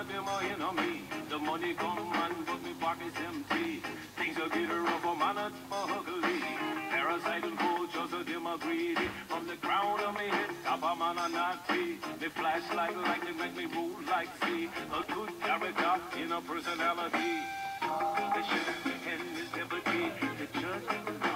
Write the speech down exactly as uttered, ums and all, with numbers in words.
of them are enemy. The money come and but me pockets empty. Things are getting rough, a man at my ugly. Parasite and vultures are them are greedy. From the crown of me head, top of man are not free. They flash like lightning, make me move like sea. A good character in a personality. The shit and his liberty. The judge